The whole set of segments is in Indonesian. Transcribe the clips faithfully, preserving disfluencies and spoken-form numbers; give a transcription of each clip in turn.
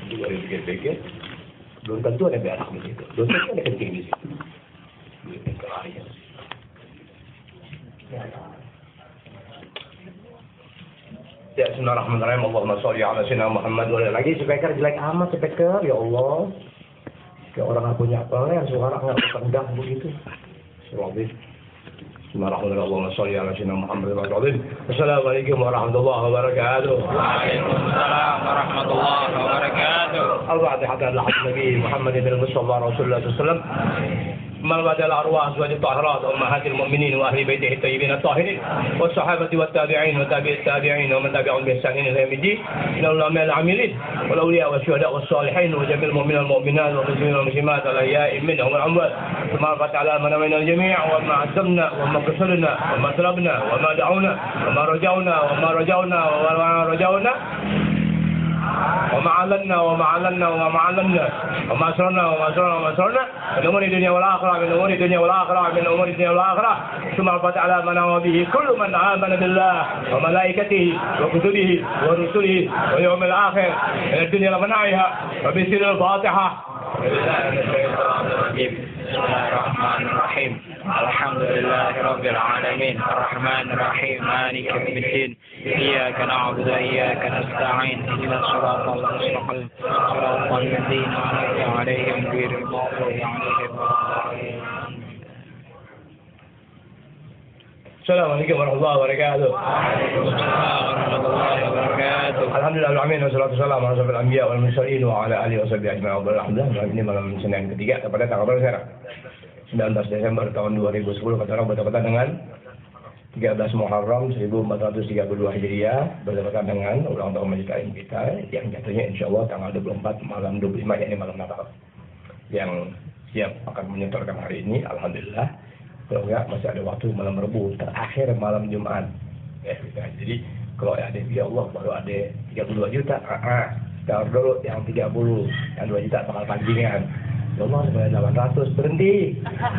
Juga dipikir-pikir, belum tentu ada berak di situ. Belum tentu ada kencing di situ. Duitnya kelayan. Ya, bismillahirrahmanirrahim. Allahumma sholli ala sayyidina Muhammad wa lagi speaker jelek amat speaker, ya Allah. Kayak orang nggak punya peler, suara nggak kerendah begitu. Bismillahirrahmanirrahim. Bismillahirrahmanirrahim. Allahumma sholli ala sayyidina Muhammad wa lagi. Assalamualaikum warahmatullahi wabarakatuh. Waalaikumsalam warahmatullahi wabarakatuh. Al-Fatihah ala Nabi Muhammad bin Mustafa Rasulullah sallallahu alaihi wasallam. ملبد الأرواح أزواج الطاهرات أمهات المؤمنين وأهل بيته الطيبين الطاهرين والصحابة والتابعين وتابع التابعين ومن تبعهم بإحسان إلى يوم الدين من العلماء العاملين والأولياء والشهداء والصالحين وجميع المؤمنين والمؤمنات والمسلمين والمسلمات الأحياء منهم والأموات ثم رفعت على من من الجميع وما عزمنا وما قصرنا وما طلبنا وما دعونا وما رجونا وما رجونا وما رجونا وما علنا وما علنا وما علنا وما أسررنا وما أسررنا وما أسررنا من أمور الدنيا والآخرة من أمور الدنيا والآخرة من أمور الدنيا والآخرة ثم رفعت على من آمن به كل من آمن بالله وملائكته وكتبه ورسله واليوم الآخر من الدنيا ومنعها وبسر الفاتحة. بسم الله الرحمن الرحيم الحمد لله رب العالمين الرحمن الرحيم مالك يوم الدين إياك نعبد وإياك نستعين اهدنا الصراط المستقيم صراط الذين أنعمت عليهم غير المغضوب عليهم ولا الضالين. Assalamualaikum warahmatullahi wabarakatuh. Waalaikumsalam warahmatullahi wabarakatuh. Alhamdulillah alamin wassalatu wassalamu ala asyrofil anbiya wal mursalin wa ala alihi washabihi ajma'in. Alhamdulillah ini malam Senin ketiga kepada tanggal berapa sekarang? sembilan belas Desember tahun dua ribu sepuluh kata orang bertepatan dengan tiga belas Muharram seribu empat ratus tiga puluh dua Hijriah bertepatan dengan ulang tahun Majelis Taklim kita yang jatuhnya insyaallah tanggal dua puluh empat malam dua puluh lima yakni malam Natal. Yang siap akan menyetorkan hari ini alhamdulillah. Kalau enggak masih ada waktu malam Rabu terakhir malam Jumat. Ya, jadi kalau ada ya Allah baru ada tiga puluh dua juta. Ah, taruh dulu yang tiga puluh, yang dua juta bakal pancingan. Ya Allah sampai delapan ratus berhenti.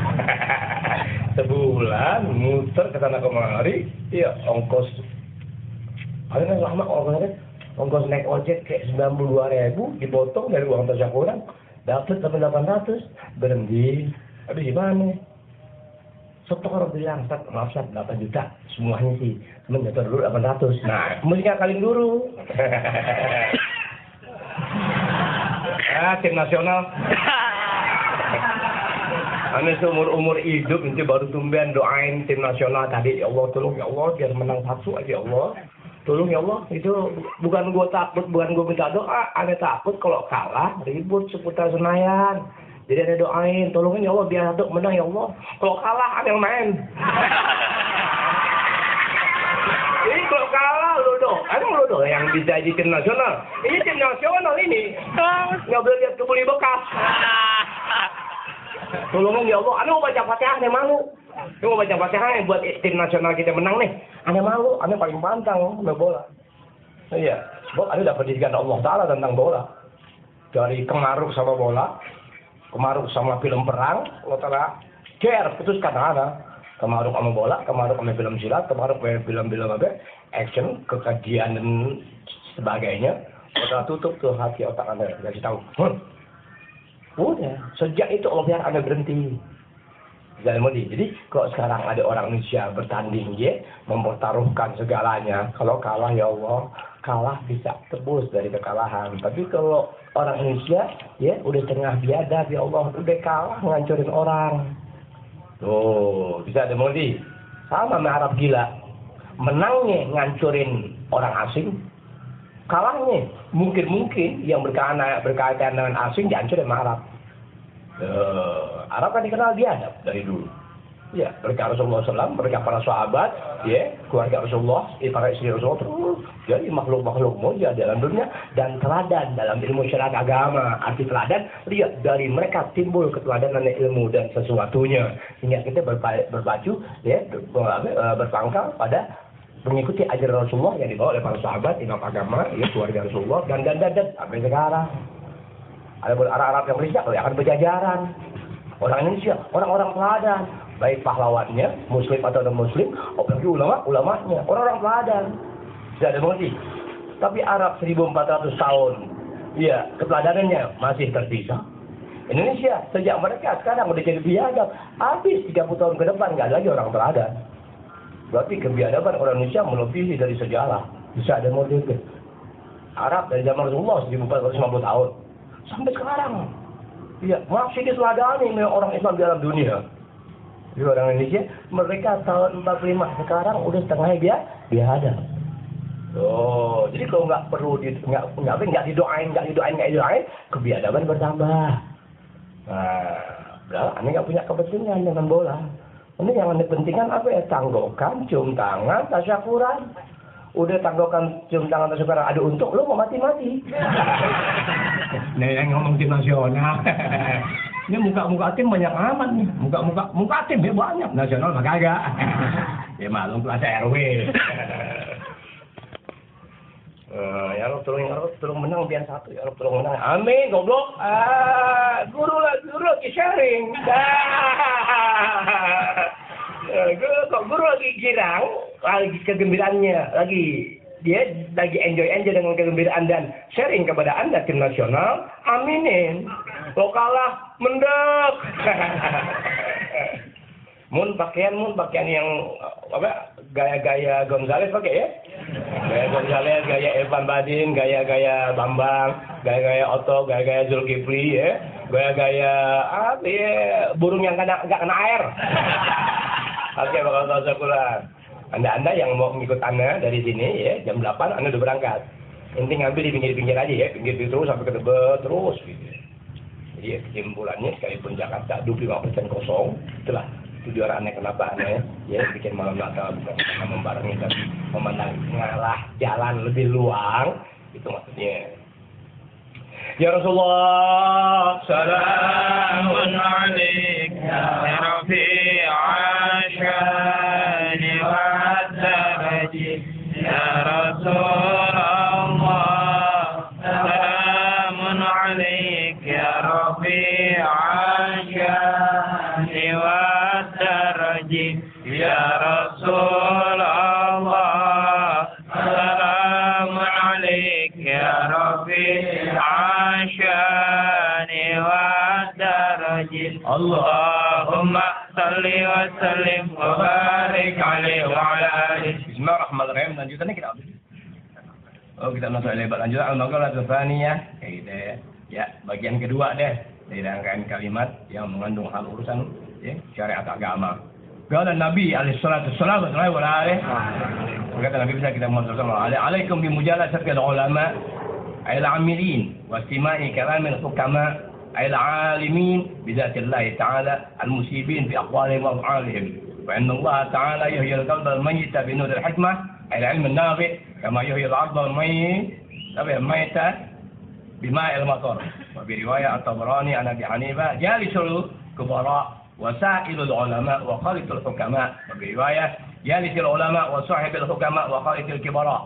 Sebulan muter ke sana kemari, ya ongkos. Ada yang lama ongkosnya, ongkos naik ojek kayak sembilan puluh dua ribu dipotong dari uang tasyakuran, dapat sampai delapan ratus berhenti. Habis gimana? Setor bilang, maaf Ustaz, delapan juta semuanya sih, cuma nyetor dulu delapan ratus. Nah, musiknya kalian dulu. Ah, tim nasional. Ane seumur-umur hidup nanti baru tumben doain tim nasional tadi. Ya Allah, tolong ya Allah biar menang satu aja ya Allah. Tolong ya Allah, itu bukan gue takut, bukan gue minta doa. Ane takut kalau kalah ribut seputar Senayan. Jadi ada doain, tolongin ya Allah biar satu menang ya Allah. Kalau kalah ada yang main. Ini kalau kalah lu doh, ada lu doh yang bisa jadi tim nasional. Ini tim nasional ini. Nggak boleh lihat kebuli bekas. Tolongin ya Allah, ane mau baca Fatihah, ane malu. Ane mau baca Fatihah buat tim nasional kita menang nih. Ane malu, ane paling pantang main bola. Iya, sebab ane dapat pendidikan Allah Taala tentang bola. Dari kemaruk sama bola. Kemaruk sama film perang, lo telah care putuskan ada kemaruk sama bola, kemaruk sama film silat, kemaruk sama film-film apa, action, kekajian dan sebagainya. Udah tutup tuh hati otak anda, kasih tahu. Hmm. Udah, sejak itu Allah biar anda berhenti. Jadi kalau sekarang ada orang Indonesia bertanding, ya, mempertaruhkan segalanya. Kalau kalah ya Allah, kalah bisa tebus dari kekalahan. Tapi kalau orang Indonesia, ya udah tengah biadab ya Allah, udah kalah ngancurin orang. Tuh, bisa ada modi. Sama sama Arab gila. Menangnya ngancurin orang asing, kalahnya mungkin-mungkin yang berkaitan berkaitan dengan asing dihancurin sama Arab. Uh, Arab kan dikenal biadab dari dulu. Ya, mereka Rasulullah shallallahu alaihi wasallam, mereka para sahabat, ya, keluarga Rasulullah, para istri Rasulullah, terus jadi makhluk-makhluk mulia dalam dunia dan teladan dalam ilmu syariat agama. Arti teladan, lihat dari mereka timbul keteladanan ilmu dan sesuatunya. Sehingga kita berbaju, ya, berpangkal pada mengikuti ajaran Rasulullah yang dibawa oleh para sahabat, imam agama, ya, keluarga Rasulullah, dan dan dan dan sampai sekarang. Ada Arab-Arab yang berisyak, yang akan berjajaran. Orang Indonesia, orang-orang teladan, baik pahlawannya, muslim atau non-muslim, apalagi ulama, ulamanya, orang-orang teladan. Tidak ada mengerti. Tapi Arab seribu empat ratus tahun Iya, keteladarannya masih tersisa. Indonesia sejak mereka sekarang udah jadi biadab, habis tiga puluh tahun ke depan nggak ada lagi orang teladan. Berarti kebiadaban orang Indonesia melebihi dari sejarah. Bisa ada model Arab dari zaman Rasulullah seribu empat ratus lima puluh tahun sampai sekarang. Iya, masih diteladani oleh orang Islam di dalam dunia. Jadi orang Indonesia, mereka tahun empat puluh lima sekarang udah setengah dia biadab. Oh, jadi kalau nggak perlu di, nggak nggak nggak didoain, nggak didoain, nggak didoain, kebiadaban bertambah. Nah, udah, ane nggak punya kepentingan dengan bola. Ini yang ane pentingkan apa ya? Tanggokan, cium tangan, tasyakuran. Udah tanggokan, cium tangan, tasyakuran. Ada untung, lo mau mati-mati. Nih yang ngomong tim nasional. Ini muka-muka tim banyak amat nih. Muka-muka muka tim ya banyak. Nasional mah kagak. Ya maklum kelas R W. Uh, ya Rob tolong, ya Rob tolong menang biar satu, ya Rob tolong menang. Amin, goblok. Ah, guru lah, guru lagi sharing. Ah, guru kok guru lagi girang, lagi kegembiraannya, lagi dia lagi enjoy enjoy dengan kegembiraan dan sharing kepada Anda tim nasional. Aminin. Lo kalah, mendek. Mun pakaian, mun pakaian yang apa? Gaya-gaya Gonzales pakai ya? Gaya Gonzales, gaya Evan Badin, gaya-gaya Bambang, gaya-gaya Otto, gaya-gaya Zulkifli ya, gaya-gaya apa ya? Burung yang kena nggak kena air. Oke, bakal tahu sekolah. Anda-anda yang mau mengikut Anda dari sini ya, jam delapan Anda udah berangkat. Inti ngambil di pinggir-pinggir aja ya, pinggir terus sampai ke Tebet terus gitu. Jadi kesimpulannya sekalipun Jakarta dua puluh lima persen kosong, itulah tujuan aneh kenapa aneh ya bikin malam Natal bukan karena membarengi tapi memandang ngalah jalan lebih luang itu maksudnya. Ya Rasulullah salamun alaik ya rafi'i ashani wa daraji ya Rasulullah salamun alaik ya rafi'i ashani wa ya Rasulullah salamun alaik ya Rafi' ashani wa darajin Allahumma salli wa sallim wa barik alaihi wa ala alihi. Bismillahirrahmanirrahim. Lanjutannya kita habis. Oh, kita masuk lebar lanjut al-maqalah tsaniyah. Ya, ya, bagian kedua deh dari rangkaian kalimat yang mengandung hal urusan ya, syariat agama. Qala Nabi alaihi salatu wassalam wa alaihi berkata Nabi bisa kita sallallahu alaihi alaikum bi mujalasati ulama al amilin wa istima'i kalam al hukama al alimin bi dzati Allah ta'ala al musibin fi aqwalihim wa af'alihim wa inna Allah ta'ala yuhyi al qalba al mayyit bi nur al hikmah al ilm al nafi' kama yuhyi al 'adha al mayyit tabi al mayyita bima' al matar wa bi riwayat at-Tabarani an Abi Hanifah jalisul kubara وسائل العلماء وخالط الحكماء وبرواية جالس العلماء وصاحب الحكماء وخالط الكبراء.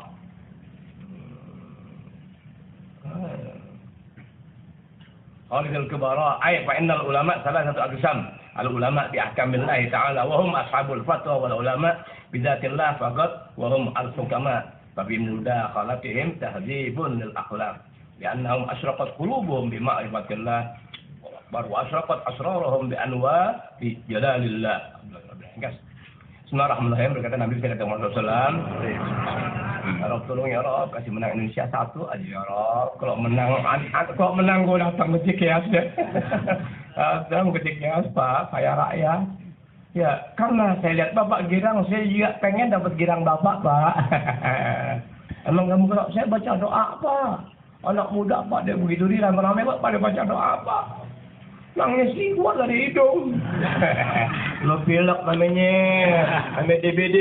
خالط الكبراء أي فإن العلماء ثلاثة أقسام العلماء بأحكام الله تعالى وهم أصحاب الفتوى والعلماء بذات الله فقط وهم الحكماء فبمداخلتهم تهذيب للأخلاق لأنهم أشرقت قلوبهم بمعرفة الله wa asyraqat asrarahum bi anwa fi jalalillah. Bismillahirrahmanirrahim. Berkata Nabi sallallahu alaihi wasallam, "Ya Rabb, tolong ya Rabb, kasih menang Indonesia satu aja ya Rabb. Kalau menang kalau menang gua datang ke Cikeas deh." Datang ke Cikeas, Pak, saya rakyat. Ya, karena saya lihat Bapak girang, saya juga pengen dapat girang Bapak, Pak. Emang kamu kalau saya baca doa apa? Anak muda Pak, dia begitu dia rame-rame Pak pada baca doa apa? Nangis sih keluar dari hidung. Lo pilek namanya, ambil D V D.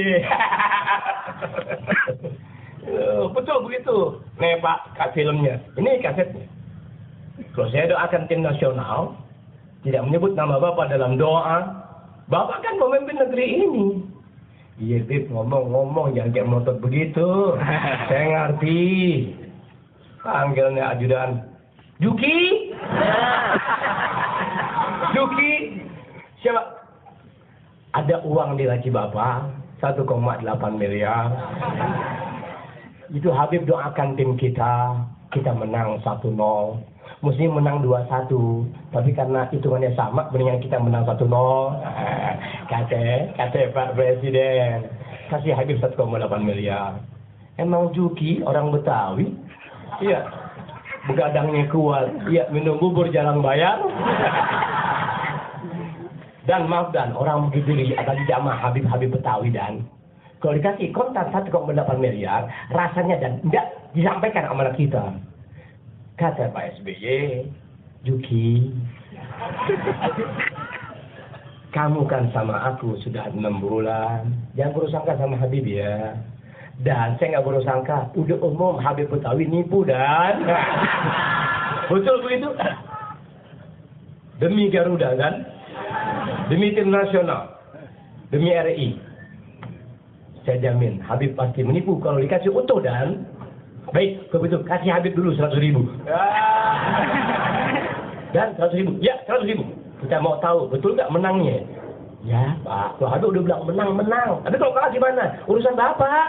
Betul begitu. Nih Pak, kat filmnya. Ini kasetnya. Kalau saya doakan tim nasional, tidak menyebut nama Bapak dalam doa, Bapak kan pemimpin negeri ini. Iya, Bib, ngomong-ngomong jangan kayak melotot begitu. Saya ngerti. Panggilnya ajudan. Juki? Juki? Siapa? Ada uang di laci Bapak, satu koma delapan miliar. Itu Habib doakan tim kita. kita menang satu nol. Mesti menang dua satu. Tapi karena hitungannya sama, mendingan kita menang satu nol. Kata, kata Pak Presiden. Kasih Habib satu koma delapan miliar. Emang Juki orang Betawi? Iya. Begadangnya kuat. Iya, minum bubur jarang bayar. Dan maaf dan, orang begitu akan dijamah Habib-Habib Betawi dan. Kalau dikasih kontak satu koma delapan miliar, rasanya dan tidak disampaikan amanat kita. Kata Pak S B Y, Juki, kamu kan sama aku sudah enam bulan. Jangan berusaha sama Habib ya. Dan saya nggak berusaha, udah umum Habib Betawi nipu dan. Betul begitu? Demi Garuda kan? Demi tim nasional. Demi R I. Saya jamin Habib pasti menipu kalau dikasih utuh dan. Baik, kalau begitu kasih Habib dulu seratus ribu. Dan seratus ribu. Ya, seratus ribu. Kita mau tahu, betul nggak menangnya? Ya, Pak. Kalau Habib udah bilang menang, menang. Tapi kalau kalah gimana? Urusan Bapak.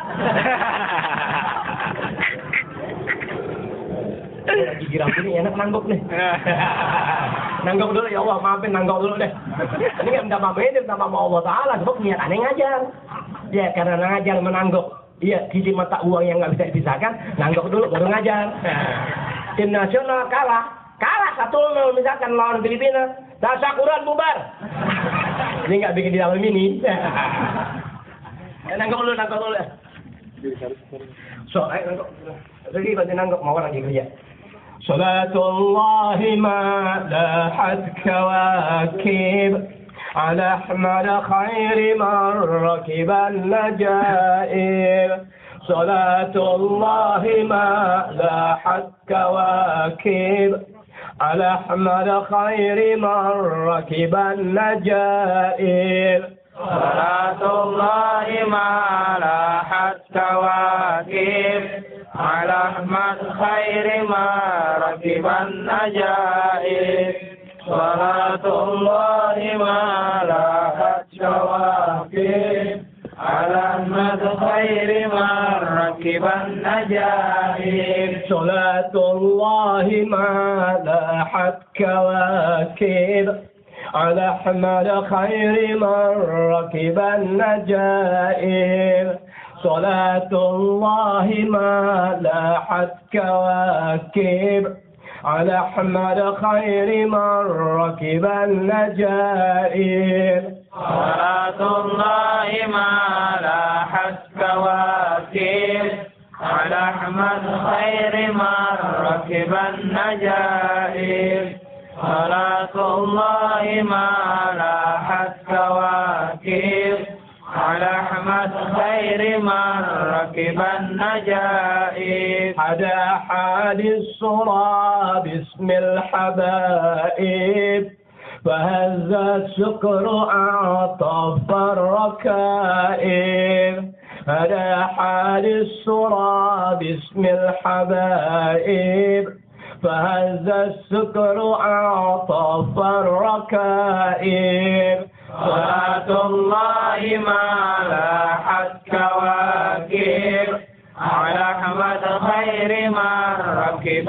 Lagi girang ini enak nanggok nih. Nanggok dulu ya Allah, maafin nanggok dulu deh. Ini nggak minta maaf ini, minta maaf Allah Ta'ala. Sebab niat aneh ngajar. Ya, karena ngajar menanggok. Iya, sisi mata uang yang nggak bisa dipisahkan, nanggok dulu baru ngajar. Tim nasional kalah, kalah satu nol misalkan lawan Filipina, tasyakuran bubar. Ini nggak bikin di dalam ini. Eh, nanggok dulu, nanggok dulu. So, ayo nanggok. Lagi bantu nanggok, mau lagi kerja. Salatullahi ma'lahat kawakib. على أحمد خير من ركب النجائر صلاة الله ما لاحت كواكب على أحمد خير من ركب النجائر صلاة الله ما لاحت كواكب على أحمد خير من ركب النجائر صلاة الله ما لاحت كواكب على أحمد خير من ركب النجائب صلاة الله ما لاحت كواكب على أحمد خير من ركب النجائب صلاة الله ما لاحت كواكب على أحمد خير من ركب النجائر صلاة الله ما لاحت كواكب على أحمد خير من ركب النجائر صلاة الله ما لاحت كواكب على أحمد خير من ركب النجائب حدا حادي الصرى باسم الحبائب فهز السكر أعطف الركائب هدا حادي الصرى باسم الحبائب فهز السكر أعطف الركائب صلاة الله ما لاحت كواكب على أحمد خير من ركب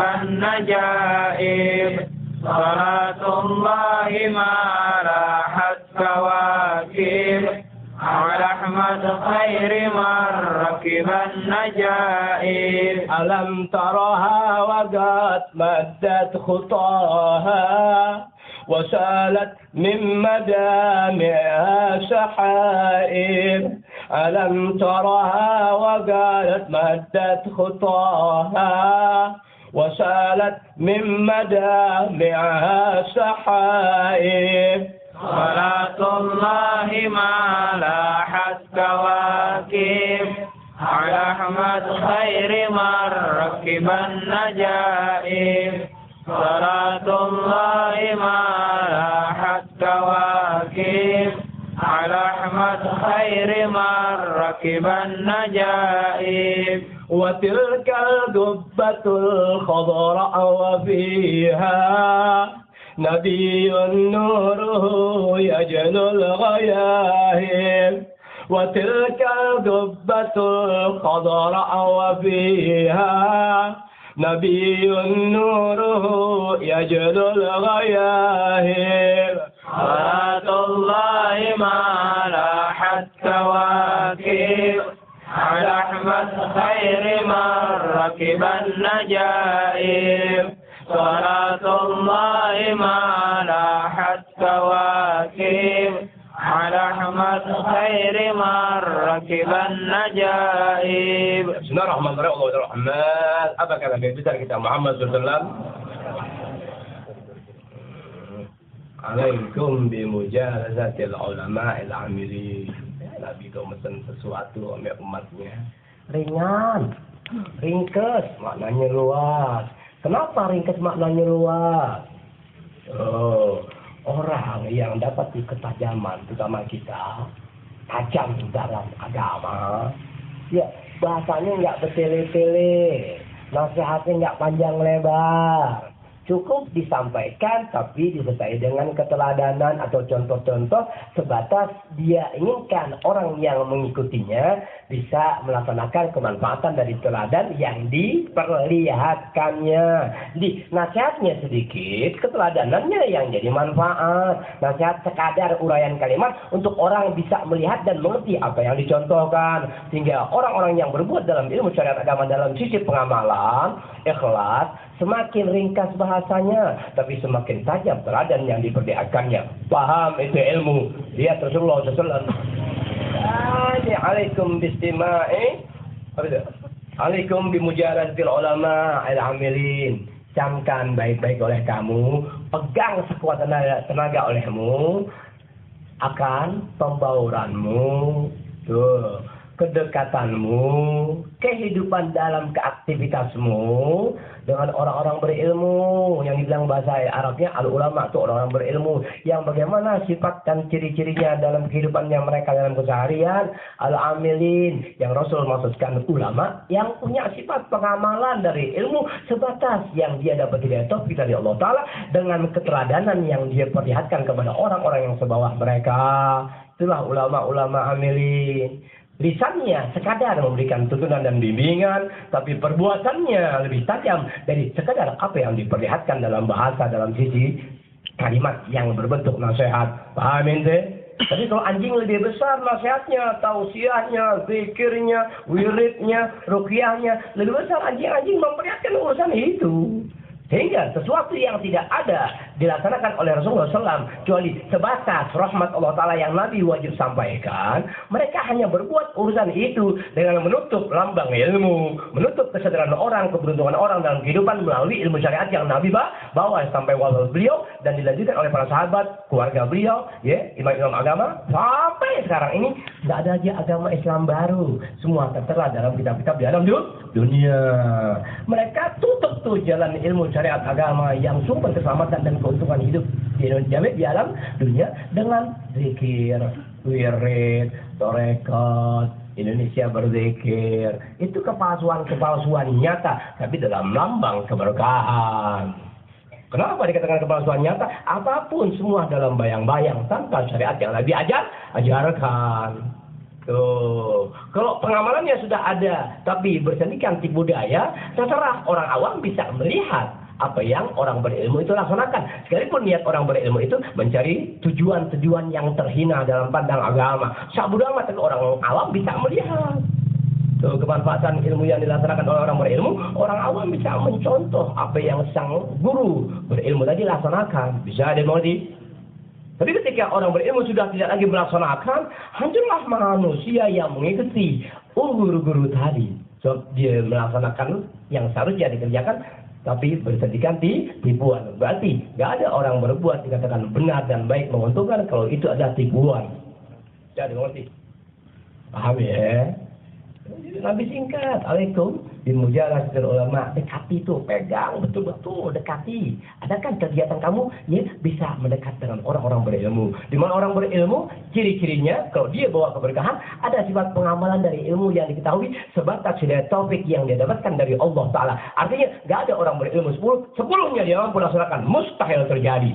النجائب صلاة الله ما لاحت كواكب على أحمد خير من ركب النجائب ألم ترها وقد مدت خطاها وسالت من مدامعها سحائب ألم ترها وقالت مدت خطاها وسالت من مدامعها سحائب صلاة الله ما لاحت كواكب على أحمد خير من ركب النجائب صلاة الله ما لاحت كواكب على أحمد خير من ركب النجائب وتلك القبة الخضراء وفيها نبي نوره يجلو الغياهب وتلك القبة الخضراء وفيها Nabiyyun nuruhu yajlul ghayahib. Salatullahi malahat kawakib. Ala Ahmad khairi marrakiban najaib. Salatullahi malahat kawakib. على أحمد خير من ركب النجائب. Bismillahirrahmanirrahim. Allah Rahman. Apa kata Nabi besar kita Muhammad sallallahu alaihi wasallam? Alaikum bimujalazatil ulama'il amilin. Nabi itu mesen sesuatu sama umatnya. Ringan, ringkas, maknanya luas. Kenapa ringkas maknanya luas? Oh, orang yang dapat ketajaman, terutama kita, tajam dalam agama, ya bahasanya nggak bertele-tele, nasihatnya nggak panjang lebar, cukup disampaikan tapi disertai dengan keteladanan atau contoh-contoh sebatas dia inginkan orang yang mengikutinya bisa melaksanakan kemanfaatan dari teladan yang diperlihatkannya. Jadi nasihatnya sedikit, keteladanannya yang jadi manfaat. Nasihat sekadar uraian kalimat untuk orang bisa melihat dan mengerti apa yang dicontohkan. Sehingga orang-orang yang berbuat dalam ilmu syariat agama dalam sisi pengamalan, ikhlas, semakin ringkas bahasanya, tapi semakin tajam teladan yang diperlihatkannya. Paham itu ilmu. Dia Rasulullah sallallahu alaihi wasallam. Alaikum bistima'i. Apa itu? Alaikum bimujalazatil ulama al-amilin. Camkan baik-baik oleh kamu, pegang sekuat tenaga, tenaga olehmu akan pembauranmu, tuh, kedekatanmu, kehidupan dalam keaktivitasmu dengan orang-orang berilmu yang dibilang bahasa Arabnya al-ulama itu orang-orang berilmu yang bagaimana sifat dan ciri-cirinya dalam kehidupannya mereka dalam keseharian. Al-amilin yang Rasul maksudkan ulama yang punya sifat pengamalan dari ilmu sebatas yang dia dapat dari taufik dari Allah Ta'ala dengan keteladanan yang dia perlihatkan kepada orang-orang yang sebawah mereka. Itulah ulama-ulama amilin. Lisannya sekadar memberikan tuntunan dan bimbingan, tapi perbuatannya lebih tajam dari sekadar apa yang diperlihatkan dalam bahasa, dalam sisi kalimat yang berbentuk nasihat. Paham ente? Tapi kalau anjing lebih besar nasihatnya, tausiahnya, zikirnya, wiridnya, ruqyahnya, lebih besar anjing-anjing memperlihatkan urusan itu. Sehingga sesuatu yang tidak ada dilaksanakan oleh Rasulullah shallallahu alaihi wasallam kecuali sebatas rahmat Allah Ta'ala yang Nabi wajib sampaikan. Mereka hanya berbuat urusan itu dengan menutup lambang ilmu, menutup kesadaran orang, keberuntungan orang dalam kehidupan melalui ilmu syariat yang Nabi bawa sampai wafat beliau dan dilanjutkan oleh para sahabat, keluarga beliau, ya, imam-imam agama. Sampai sekarang ini tidak ada lagi agama Islam baru. Semua tertera dalam kitab-kitab di dalam dunia. Mereka tutup tuh jalan ilmu syariat agama yang sumber keselamatan dan keuntungan hidup di Indonesia di alam dunia dengan zikir, wirid, tarekat, Indonesia berzikir. Itu kepalsuan-kepalsuan nyata tapi dalam lambang keberkahan. Kenapa dikatakan kepalsuan nyata? Apapun semua dalam bayang-bayang tanpa syariat yang Nabi ajar, ajarkan. Tuh, kalau pengamalannya sudah ada tapi bersendikan tipu daya, terserah orang awam bisa melihat apa yang orang berilmu itu laksanakan. Sekalipun niat orang berilmu itu mencari tujuan-tujuan yang terhina dalam pandang agama. Sabodo amat, tapi orang awam bisa melihat. Tuh, kemanfaatan ilmu yang dilaksanakan oleh orang berilmu, orang awam bisa mencontoh apa yang sang guru berilmu tadi laksanakan. Bisa dimodi. Tapi ketika orang berilmu sudah tidak lagi melaksanakan, hancurlah manusia yang mengikuti guru-guru tadi. So, dia melaksanakan yang seharusnya dikerjakan, tapi bersedikan tipuan. Berarti nggak ada orang berbuat dikatakan benar dan baik menguntungkan kalau itu adalah tipuan. Jadi mengerti? Paham ya? Nabi singkat, alaikum bimujalazatil ulama, dekati tuh, pegang betul-betul, dekati. Adakah kegiatan kamu ya bisa mendekat dengan orang-orang berilmu? Di mana orang berilmu, ciri-cirinya kalau dia bawa keberkahan, ada sifat pengamalan dari ilmu yang diketahui sebatas hidayah taufik yang dia dapatkan dari Allah Ta'ala. Artinya nggak ada orang berilmu sepuluh, sepuluhnya dia mampu laksanakan, mustahil terjadi.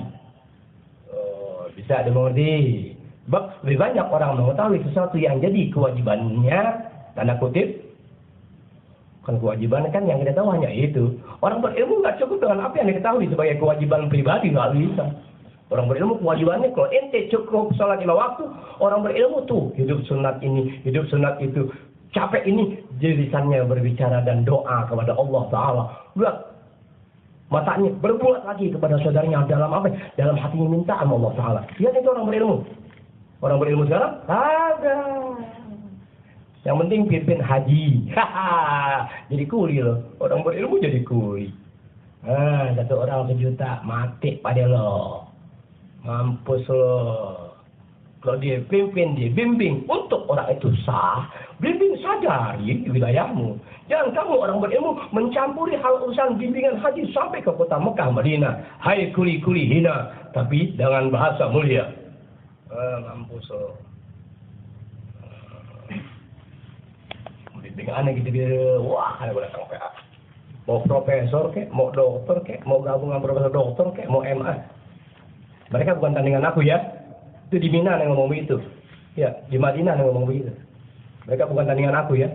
Oh, bisa dimengerti. Sebab lebih banyak orang mengetahui sesuatu yang jadi kewajibannya, tanda kutip, Kan kewajiban kan yang kita tahu hanya itu. Orang berilmu nggak cukup dengan apa yang diketahui sebagai kewajiban pribadi, nggak bisa. Orang berilmu kewajibannya kalau ente cukup sholat lima waktu, orang berilmu tuh hidup sunat ini, hidup sunat itu. Capek ini, lisannya berbicara dan doa kepada Allah Ta'ala. Lihat, matanya berbuat lagi kepada saudaranya dalam apa? Dalam hatinya minta sama Allah Ta'ala. Lihat itu orang berilmu. Orang berilmu sekarang? Ada. Yang penting pimpin haji. Jadi kuli loh. Orang berilmu jadi kuli. Nah, satu orang sejuta mati pada lo. Mampus lo. Kalau dia pimpin, dia bimbing untuk orang itu sah, bimbing saja di wilayahmu. Jangan kamu orang berilmu mencampuri hal urusan bimbingan haji sampai ke kota Mekah, Madinah. Hai kuli-kuli hina, tapi dengan bahasa mulia. Eh, mampus lo. Bimbing aneh gitu-gitu. Wah, ada gue datang P A. Mau profesor kek, mau dokter kek, mau gabungan profesor dokter kek, mau M A. Mereka bukan tandingan aku ya. Itu di Mina yang ngomong begitu. Ya, di Madinah yang ngomong begitu. Mereka bukan tandingan aku ya.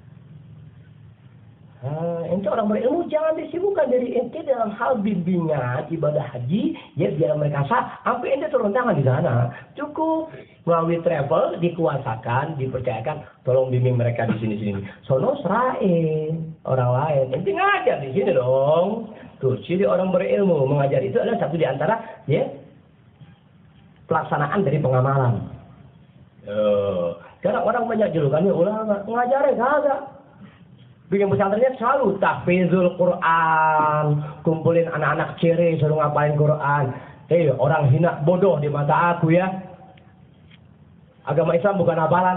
Nah, ente orang berilmu jangan disibukkan dari ente dalam hal bimbingan ibadah haji, ya biar mereka sah. Sampai ente turun tangan di sana. Cukup melalui travel dikuasakan, dipercayakan, tolong bimbing mereka di sini-sini. Sono serain orang lain. Ente ngajar di sini dong. Tuh, jadi orang berilmu mengajar itu adalah satu di antara ya pelaksanaan dari pengamalan. Oh, karena orang banyak julukannya ulama, ngajarnya kagak. Bikin pesantrennya selalu tahfizul Quran, kumpulin anak-anak ciri suruh ngapain Quran. Hei, orang hina bodoh di mata aku ya. Agama Islam bukan hafalan.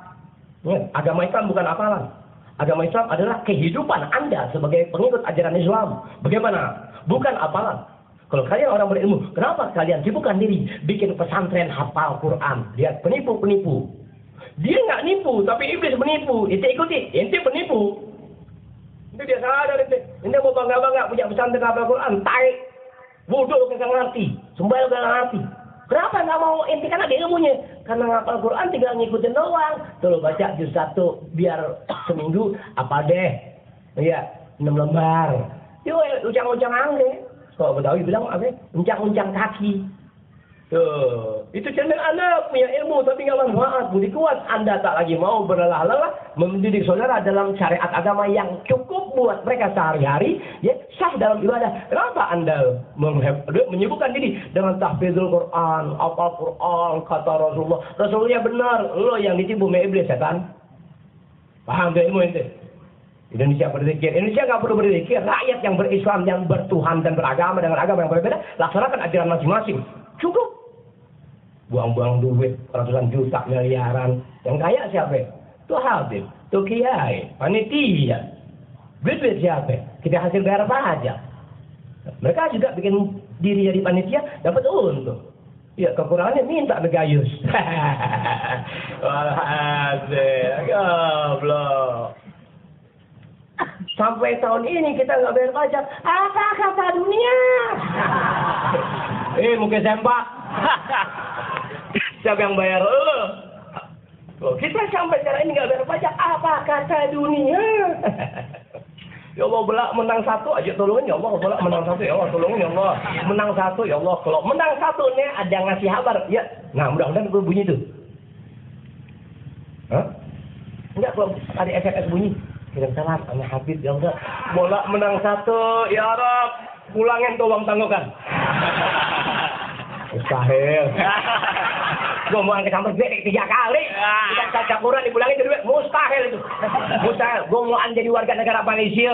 Agama Islam bukan hafalan. Agama Islam adalah kehidupan Anda sebagai pengikut ajaran Islam. Bagaimana? Bukan hafalan. Kalau kalian orang berilmu, kenapa kalian sibukkan diri bikin pesantren hafal Quran? Lihat penipu-penipu. Dia nggak nipu, tapi iblis menipu. Ente ikuti, ente penipu. Itu dia sadar ente. Ente mau bangga-bangga punya pesantren hafal Quran, tarik. Bodoh kagak ngerti, sembahyang kagak ngerti. Kenapa nggak mau ente kan ada ilmunya? Karena ngapal Quran tinggal ngikutin doang. Tuh lo baca juz satu biar seminggu apa deh? Iya, enam lembar. Yuk, ucang-ucang angge. Kalau Betawi bilang apa? Uncang-uncang kaki. Tuh, itu channel Anda punya ilmu tapi nggak manfaat. Budi kuat Anda tak lagi mau berlelah-lelah mendidik saudara dalam syariat agama yang cukup buat mereka sehari-hari, ya sah dalam ibadah. Kenapa Anda menyibukkan diri dengan tahfizul Quran, hafal Quran, kata Rasulullah? Rasulullah benar, lo yang ditipu sama iblis ya kan? Paham tuh ilmu itu? Indonesia berzikir. Indonesia nggak perlu berzikir. Rakyat yang berislam, yang bertuhan dan beragama dengan agama yang berbeda, laksanakan ajaran masing-masing. Cukup. Buang-buang duit ratusan juta, miliaran. Yang kaya siapa? Tuh Habib, tuh Kiai, panitia. Duit-duit siapa? Kita hasil bayar pajak. Mereka juga bikin diri jadi panitia, dapat untung. Ya kekurangannya minta begayus. Walhasil, goblok. Sampai tahun ini kita nggak bayar pajak. Apa kata dunia? Eh, mungkin sempak. Siapa yang bayar? Oh. Loh, kita sampai sekarang ini nggak bayar pajak. Apa kata dunia? Ya Allah, belak menang satu aja tolongin ya Allah. Belak menang satu ya Allah, tolongin ya Allah. Menang satu ya Allah. Kalau menang satu nih ada ngasih kabar. Ya, nah mudah-mudahan itu bunyi tuh. Hah? Enggak, kalau ada S M S bunyi. Kirim salam sama Habib ya enggak. Bola menang satu, ya Rob. Pulangin tolong tangguhkan. Mustahil. Gue mau angkat sampai bek tiga kali. Kita baca Quran dipulangin kedua. Mustahil itu. Mustahil. Gue mau jadi warga negara Malaysia.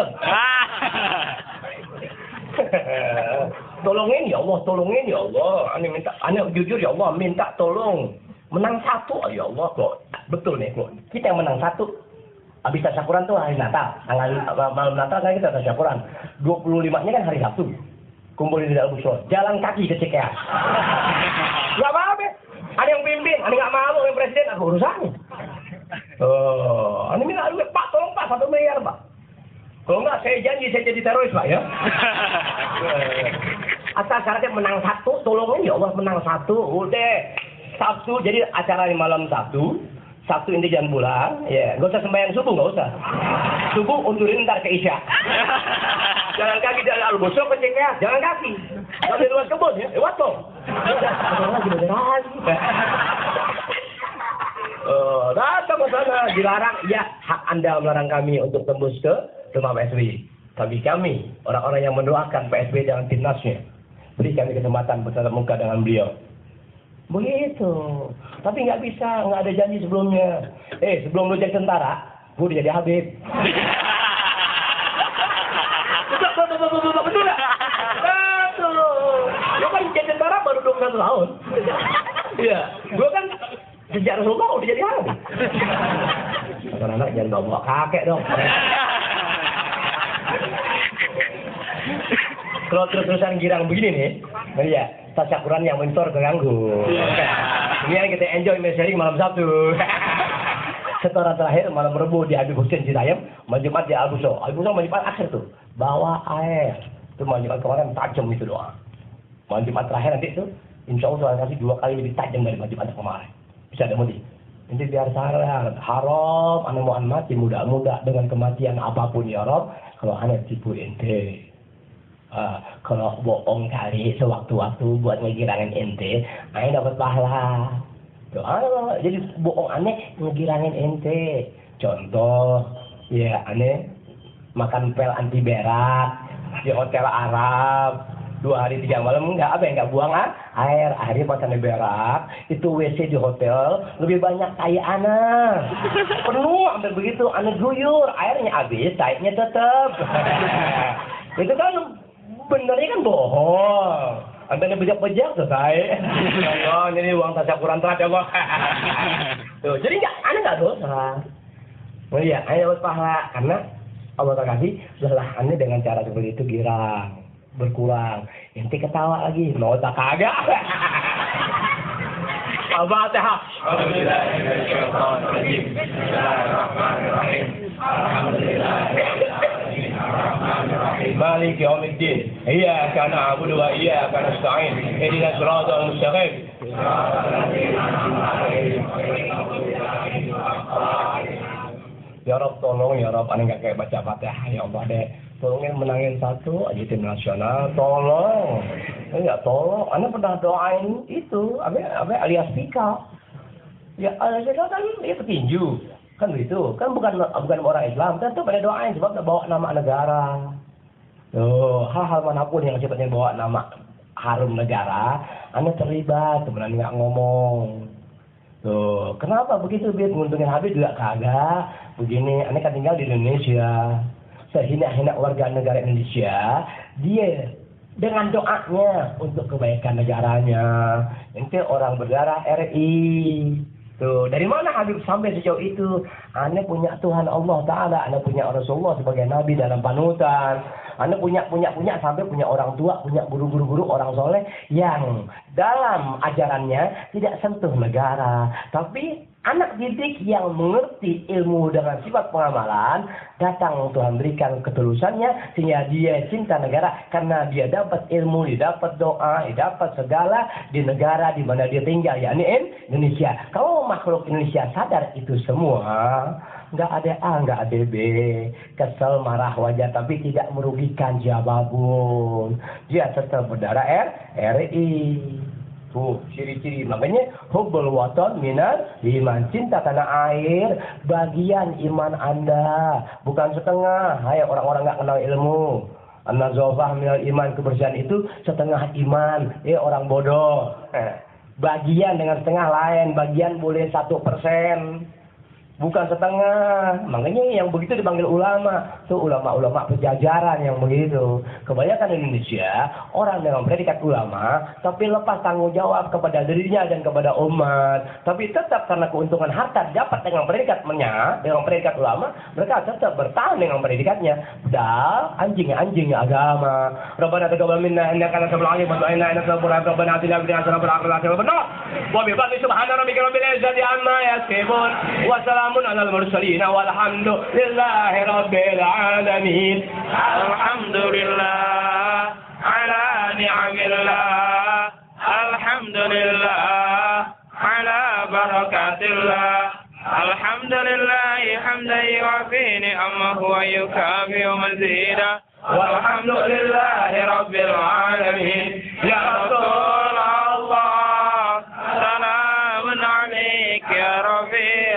Tolongin ya Allah, tolongin ya Allah. Ani minta, ani jujur ya Allah, minta tolong. Menang satu ya Allah kok. Betul nih kok. Kita yang menang satu. Habis tasyakuran tuh hari Natal, tanggal malam Natal kan kita tasyakuran. dua puluh lima-nya kan hari Sabtu. Kumpulin di dalam busur, jalan kaki ke Cikeas. Gak apa-apa. Ada yang pimpin, ada nggak mau yang presiden, aku urusannya. Oh, ini minta duit, Pak, tolong Pak, satu miliar Pak. Kalau nggak, saya janji saya jadi teroris Pak ya. Asal syaratnya menang satu, tolongin ya Allah menang satu, udah Sabtu, jadi acara di malam Sabtu. Sabtu inti jangan pulang, ya, nggak usah sembahyang subuh, nggak usah. Subuh undurin ntar ke Isya. Jalan kaki dari Al-Busro ke C K A, jalan kaki. Kalau di luar kebun ya, lewat dong. Ada lagi beneran. Oh, datang ke sana, dilarang. Ya, hak Anda melarang kami untuk tembus ke rumah Pak S B Y. Tapi kami, orang-orang yang mendoakan Pak S B Y dengan timnasnya, beri kami kesempatan bertatap muka dengan beliau. Begitu. Tapi nggak bisa, nggak ada janji sebelumnya. Eh, sebelum lu jadi tentara, gue udah jadi Habib. Betul, betul, betul, betul, betul nggak? Betul. Lu kan jadi tentara baru dua puluh satu tahun. Iya, gue kan sejak Rasulullah udah jadi Habib. Anak-anak jangan bawa kakek dong. Kalau terus-terusan girang begini nih, ya, tasyakuran yang mentor terganggu. Yeah. Ini yang kita enjoy sharing malam Sabtu. Setoran terakhir malam Rebu di Habib Hussein Citayam, malam Jumat di Al-Busro. Al-Busro malam Jumat akhir tuh, bawa air. Itu malam Jumat kemarin tajam itu doa. Malam Jumat terakhir nanti itu, insya Allah Tuhan kasih dua kali lebih tajam dari malam Jumat kemarin. Bisa ada mudik. Nanti biar sadar, haram, ane mohon mati muda-muda dengan kematian apapun ya Rob. Kalau ane tipu ente. Uh, kalau bohong kali sewaktu-waktu buat ngegirangin ente, aneh dapat pahala. Tuh, ah, jadi bohong aneh ngegirangin ente. Contoh, ya aneh makan pel anti berak di hotel Arab dua hari tiga malam nggak apa ya nggak buang ah, air akhirnya makan berak itu W C di hotel lebih banyak tai anak penuh sampai begitu aneh guyur airnya habis taiknya tetap. Itu kan benernya kan bohong. Antara bejak-bejak selesai. Oh, ini uang tasyakuran terakhir Allah. Tuh, jadi nggak, aneh nggak dosa. Oh iya, aneh dapat pahala karena Allah tak kasih setelah aneh dengan cara seperti itu girang, berkurang. Ente ketawa lagi, mau tak kagak. Al-Fatihah. مالك يوم الدين إياك نعبد وإياك نستعين اهدنا الصراط المستقيم Ya Rob tolong ya Rob, aneh nggak kayak baca Fatihah ya Allah deh, tolongin menangin satu aja tim nasional, tolong, enggak tolong, aneh pernah doain itu, apa apa alias Pika, ya alias Pika kan dia petinju, kan begitu, kan bukan bukan orang Islam, tentu pada doain sebab bawa nama negara, tuh hal-hal manapun yang sifatnya bawa nama harum negara, aneh terlibat, sebenarnya nggak ngomong. Tuh, kenapa begitu biar nguntungin Habib juga kagak? Begini, aneh kan tinggal di Indonesia, sehina-hina warga negara Indonesia, dia dengan doanya untuk kebaikan negaranya, ente orang berdarah R I. Tuh, dari mana Habib sampai sejauh itu? Aneh punya Tuhan Allah Ta'ala, aneh punya Rasulullah sebagai Nabi dalam panutan. Anda punya punya punya sampai punya orang tua, punya guru-guru guru orang soleh yang dalam ajarannya tidak sentuh negara, tapi anak didik yang mengerti ilmu dengan sifat pengamalan, datang Tuhan berikan ketulusannya sehingga dia cinta negara karena dia dapat ilmu, dia dapat doa, dia dapat segala di negara di mana dia tinggal, yakni Indonesia. Kalau makhluk Indonesia sadar itu semua, nggak ada A, nggak ada B, kesel, marah, wajar, tapi tidak merugikan siapapun. Dia tetap berdarah R, R I. Tuh, ciri-ciri. Makanya, hubbul watan minal iman. Cinta tanah air, bagian iman Anda. Bukan setengah. Hai, orang-orang nggak kenal ilmu. An-nazofah minal iman, kebersihan itu setengah iman. Eh, orang bodoh. Eh, bagian dengan setengah lain. Bagian boleh satu persen. Bukan setengah. Makanya yang begitu dipanggil ulama. Itu ulama-ulama pejajaran yang begitu. Kebanyakan Indonesia orang dengan predikat ulama, tapi lepas tanggung jawab kepada dirinya dan kepada umat. Tapi tetap karena keuntungan harta dapat dengan predikatnya, dengan predikat ulama, mereka tetap bertahan dengan predikatnya. Padahal anjing-anjingnya agama. Rabbana taqabbal minna innaka antas samiul alim wa tub 'alaina innaka antal tawwabur rahim. Rabbana atina fid dunya hasanah wa fil akhirati hasanah wa qina adzaban nar. Wa bi fadli subhana rabbika rabbil izzati amma yasifun. Wa salamun 'alal mursalin walhamdulillahi rabbil alamin. Alhamdulillah ala ni'amillah. Alhamdulillah ala barakatillah. الحمد لله حمدا يوافي نعمه ويكافئ مزيدا والحمد لله رب العالمين يا رسول الله سلام عليك يا رفيع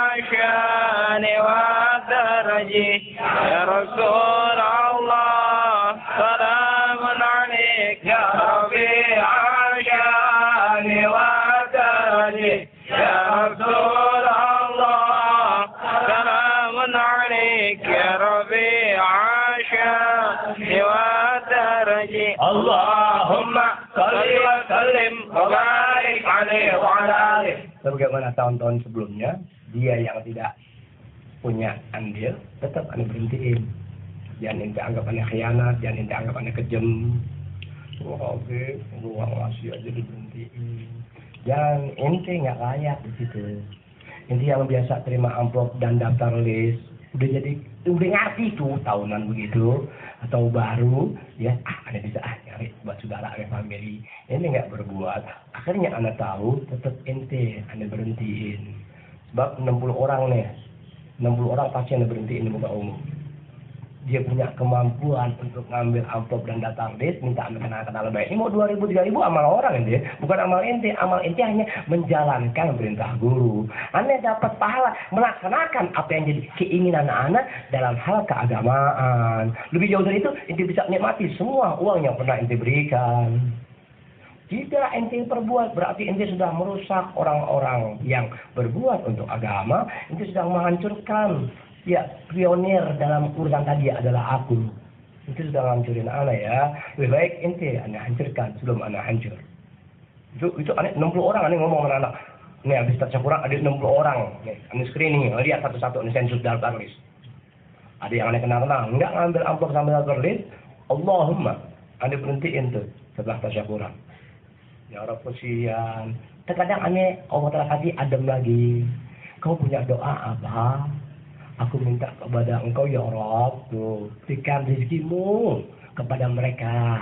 الشان والدرج يا رسول الله سلام عليك يا رفيع الشان والدرج يا رسول الله سلام عليك يا رفيع الشان والدرج اللهم صل وسلم وبارك عليه وعلى آله. Sebagaimana tahun-tahun sebelumnya, dia yang tidak punya andil tetap anda berhentiin. Jangan ente anggap anda khianat, jangan ente anggap anda kejam. Wah, oke, ruang masih aja diberhentiin. Jangan ente nggak layak di situ. Ente yang biasa terima amplop dan daftar list, udah jadi udah ngerti tuh tahunan begitu atau baru ya, ah anda bisa ah nyari buat saudara ada family, ente nggak berbuat, akhirnya anda tahu tetap ente anda berhentiin. Sebab enam puluh orang nih, enam puluh orang pasti anda berhentiin di muka umum. Dia punya kemampuan untuk ngambil amplop dan datang list, minta ambil kenal-kenal baik. Ini mau dua ribu, tiga ribu amal orang ente, bukan amal ente. Amal ente hanya menjalankan perintah guru. Anda dapat pahala melaksanakan apa yang jadi keinginan anak dalam hal keagamaan. Lebih jauh dari itu, ente bisa nikmati semua uang yang pernah ente berikan. Jika ente perbuat, berarti ente sudah merusak orang-orang yang berbuat untuk agama. Ente sedang menghancurkan. Ya, pionir dalam urusan tadi adalah aku. Itu sudah ngancurin anak ya. Lebih baik ente anak hancurkan sebelum anak hancur. Itu itu anak enam puluh orang anak ngomong sama anak. Nih habis tercampur ada enam puluh orang. Nih, anak screening, lihat satu-satu ini sensus daftar list. Ada yang anak kenal-kenal, enggak ngambil amplop sambil daftar list. Allahumma, anak berhentiin tuh setelah tasyakuran. Ya Rabb kesian. Terkadang aneh Allah Ta'ala kasih adem lagi. Kau punya doa apa? Aku minta kepada engkau ya Rabb, tuh, berikan rezekimu kepada mereka.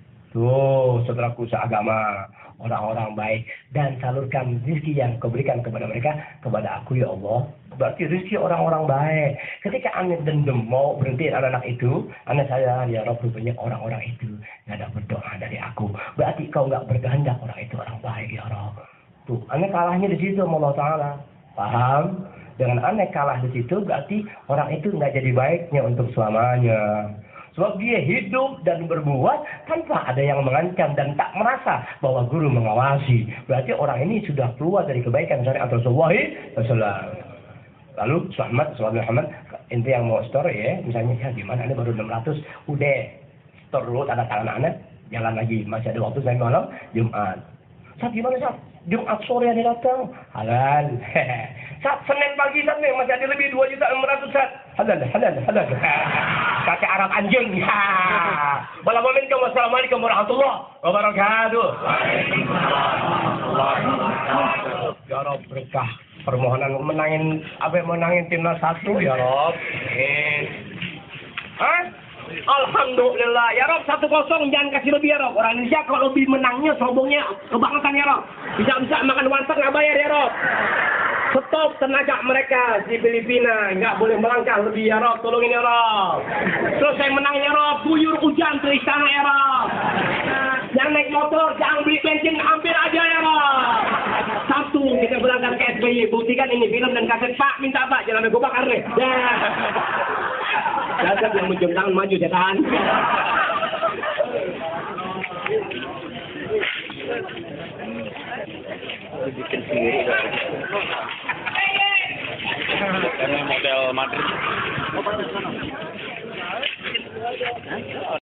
Tuh, saudaraku seagama, orang-orang baik. Dan salurkan rezeki yang kau berikan kepada mereka, kepada aku ya Allah. Berarti rezeki orang-orang baik. Ketika anda dendam mau berhenti anak-anak itu, anda sadar ya Rabb, banyak orang-orang itu nggak ada berdoa dari aku. Berarti kau nggak berkehendak orang itu orang baik ya Rabb. Tuh, anda kalahnya di situ sama Allah Ta'ala. Paham? Dengan aneh kalah di situ berarti orang itu nggak jadi baiknya untuk selamanya. Sebab dia hidup dan berbuat tanpa ada yang mengancam dan tak merasa bahwa guru mengawasi. Berarti orang ini sudah keluar dari kebaikan syariat Rasulullah sallallahu alaihi wasallam. Lalu Muhammad sallallahu alaihi wasallam, ente yang mau store ya, misalnya ya gimana ini baru enam ratus, udah store dulu tanda tangan anak, jalan lagi, masih ada waktu sampai malam Jumat. Saat gimana saat? Jumat sore yang datang, halal. Saat Senin pagi saat nih masih ada lebih dua juta enam ratus saat, halal, halal, halal. Pakai Arab anjing. Wassalamualaikum wassalamualaikum warahmatullahi wabarakatuh. Ya Rabb berkah permohonan menangin apa menangin timnas satu ya Rabb. Hah? Alhamdulillah ya Rob, satu kosong, jangan kasih lebih ya Rob. Orang Indonesia kalau lebih menangnya sombongnya kebangetan ya Rob. Bisa-bisa makan warteg nggak bayar ya Rob. Stop tenaga mereka di Filipina, nggak boleh melangkah lebih ya Rob. Tolongin ya Rob. Terus saya menang ya Rob, buyur hujan ke istana ya Rob. Jangan naik motor, jangan beli bensin, hampir aja ya Rob. Sabtu kita berangkat ke S B Y, buktikan ini film dan kaset Pak, minta Pak, jangan sampai gue bakar nih. Ya. Dasar yang menjam tangan maju setan. Bikin sendiri. Karena model Madrid.